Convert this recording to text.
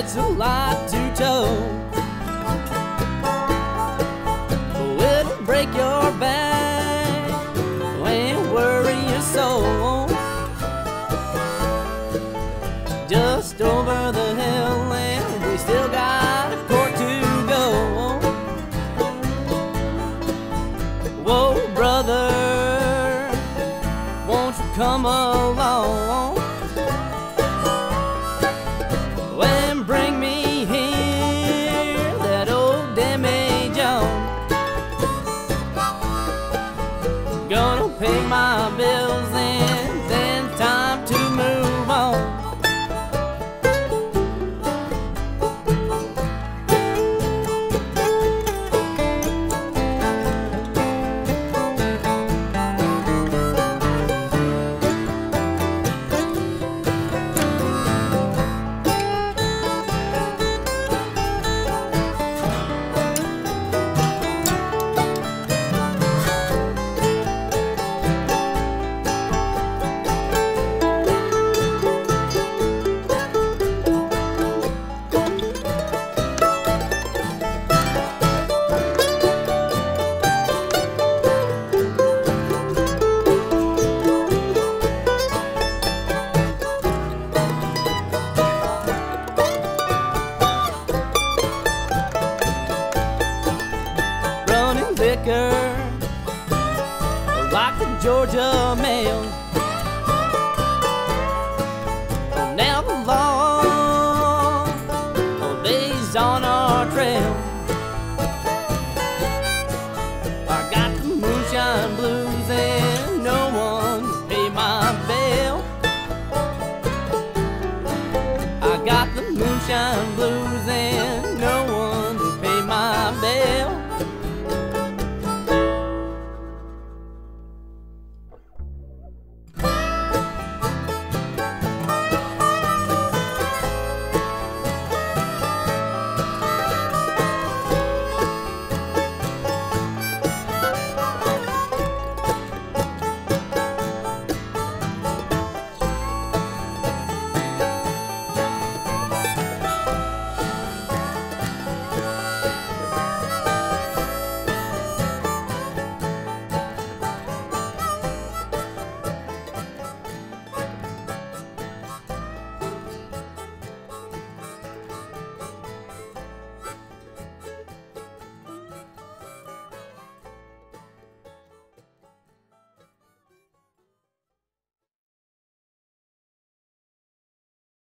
it's a lot to tow. It'll break your back and worry your soul. Just over the hill and we still got a court to go. Whoa, brother, won't you come along and bring me here that old Demijohn. Gonna pay my bills and then time to move on. Liquor like the Georgia mail.